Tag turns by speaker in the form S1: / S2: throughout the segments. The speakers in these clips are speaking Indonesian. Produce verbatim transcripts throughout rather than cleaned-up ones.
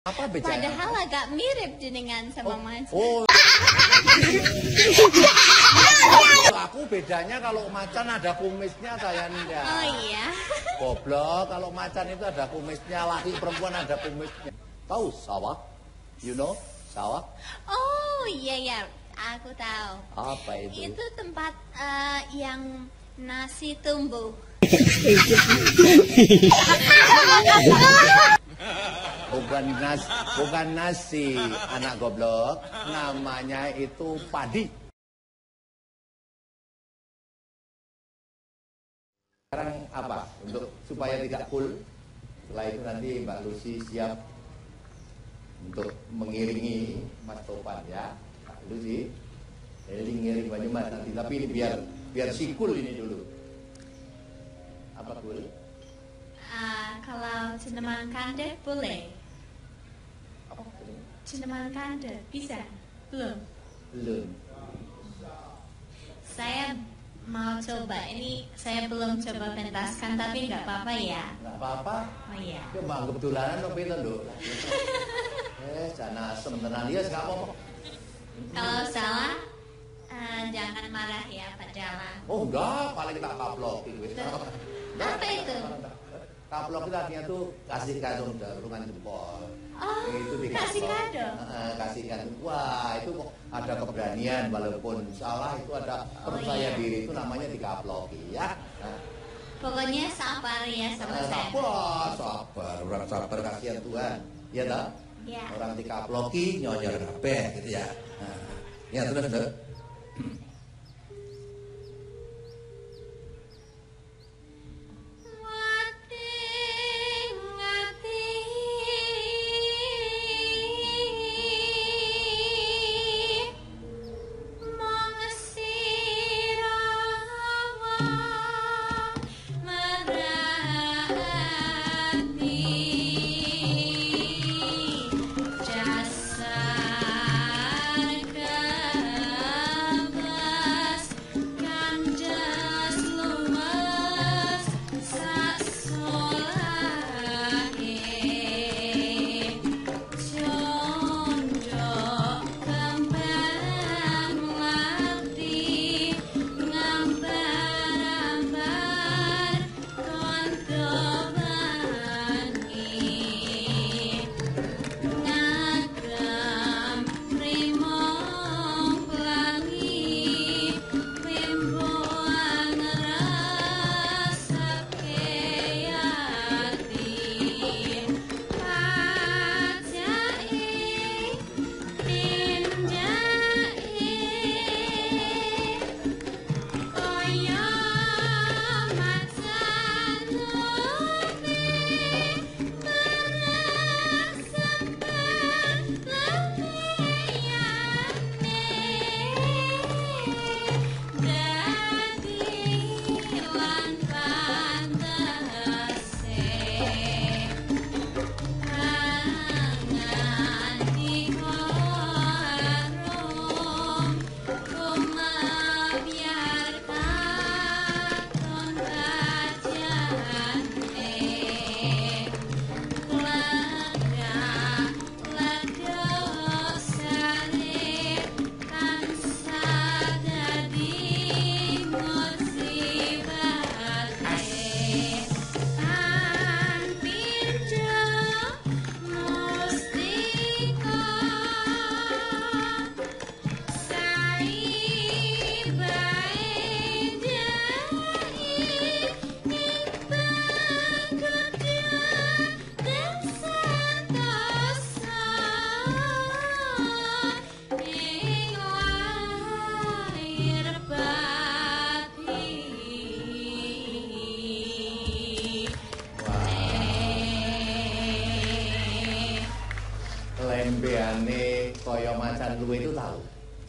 S1: Apa bedanya?
S2: Padahal agak mirip jenengan sama macan.
S1: Oh. Aku bedanya kalau macan ada kumisnya, saya enggak.
S2: Oh iya.
S1: Goblok, kalau macan itu ada kumisnya, laki perempuan ada kumisnya. Tahu sawah? You know sawah?
S2: Oh iya ya, aku tahu.
S1: Apa itu?
S2: Itu tempat uh, yang nasi tumbuh.
S1: Bukan nasi, bukan nasi, anak goblok. Namanya itu padi. Sekarang apa? Untuk supaya tidak cool. Setelah itu nanti Mbak Lucy siap untuk mengiringi Mas Topan ya. Mbak Lucy, jadi ngiring Banyumas nanti. Tapi ini biar biar si cool ini dulu. Apa cool?
S2: Uh, kalau Cendeman Kande boleh.
S1: Apa cool?
S2: Cendeman Kande bisa? Belum.
S1: Belum.
S2: Saya mau coba. Ini saya belum coba pentaskan, tapi nggak apa-apa ya.
S1: Nggak apa-apa.
S2: Oh iya.
S1: Coba kebetulan apa itu lho. Eh, jangan asem tenan ya, nggak apa-apa.
S2: Kalau salah, uh, jangan marah ya Pak Jala.
S1: Oh enggak, paling tak kaplok gitu.
S2: Apa itu?
S1: Kaplok itu artinya tuh kasih kado darungan jempol.
S2: Oh,
S1: itu
S2: kasih kado.
S1: Uh, kasih kado. Wah, itu kok ada keberanian walaupun salah itu ada percaya
S2: iya.
S1: diri itu namanya dikaploki ya. Nah,
S2: pokoknya sabar ya sama
S1: uh,
S2: saya.
S1: Sabar, sabar, orang sabar kasihan Tuhan. Ya tak?
S2: Ya.
S1: Orang dikaploki nyonyor kabeh gitu ya. Nah, ya terus terus. Lembeane kaya macan luwe itu tahu?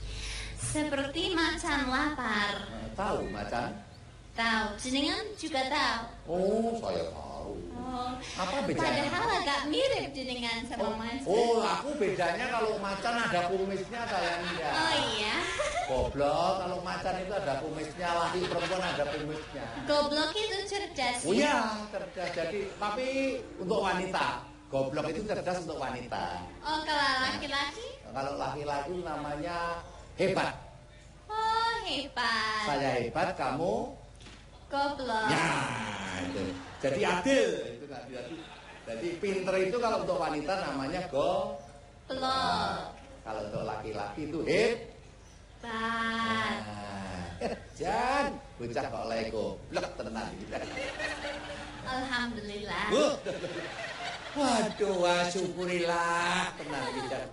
S2: Seperti macan lapar.
S1: Nah, tahu macan?
S2: Tahu. Jenengan juga tahu.
S1: Oh, saya tahu.
S2: Oh.
S1: Apa bedanya?
S2: Padahal agak mirip jenengan sama
S1: Oh,
S2: macan.
S1: oh, aku bedanya kalau macan ada kumisnya, saya enggak.
S2: Oh iya.
S1: Goblok, kalau macan itu ada kumisnya, laki perempuan ada kumisnya.
S2: Goblok itu cerdas.
S1: Oh iya, cerdas. Jadi, tapi untuk wanita. goblok itu cerdas untuk wanita.
S2: Oh, kalau laki-laki?
S1: Kalau laki-laki namanya hebat.
S2: Oh, hebat.
S1: Saya hebat, kamu
S2: goblok.
S1: ya itu. Jadi adil itu kan. Jadi, jadi pinter itu kalau untuk wanita namanya goblok. Nah, kalau untuk laki-laki itu hebat. Nah, Jan, bocah kok lek goblok tenan gitu.
S2: Alhamdulillah.
S1: Uh, waduh, wah, syukurilah tenan iki Jan.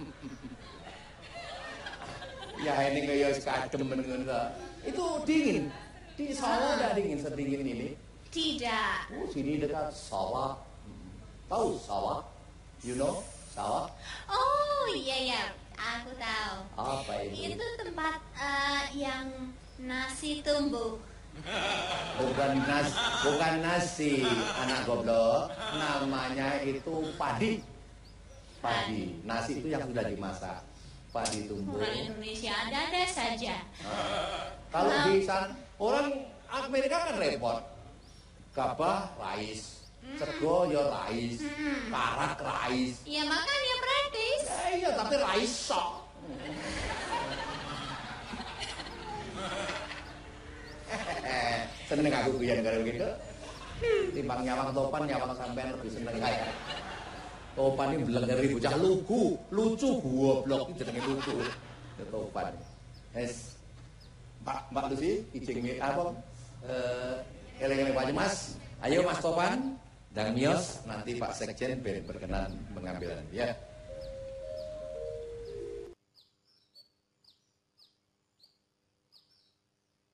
S1: Ya ini kayak sekadem ngono. Itu dingin. Di sawah ada dingin sedingin ini?
S2: Tidak.
S1: Oh, sini dekat sawah. Tahu sawah? You know sawah?
S2: Oh iya ya, aku tahu.
S1: Apa itu?
S2: Itu tempat uh, yang nasi tumbuh.
S1: Bukan nasi, bukan nasi, anak goblok. Namanya itu padi. Padi. Nasi itu yang sudah dimasak. Padi tumbuh.
S2: Orang Indonesia ada-ada saja.
S1: Nah, kalau di sana orang Amerika kan repot. Gabah rais, sego ya rais, karak rais.
S2: Ya makanya praktis.
S1: Ya, iya tapi rais sok. Seneng aku guyon karo gitu. Timbang nyawang topan nyawang sampean lebih seneng kaya. Topan ini belengeri bocah lugu, lucu goblok jenenge lucu. Topan. Wes Mbak Mbak Lucy ijing apa? Eh eleng-eleng aja Mas. Ayo Mas Topan dan Mios nanti Pak Sekjen berkenan mengambil ya.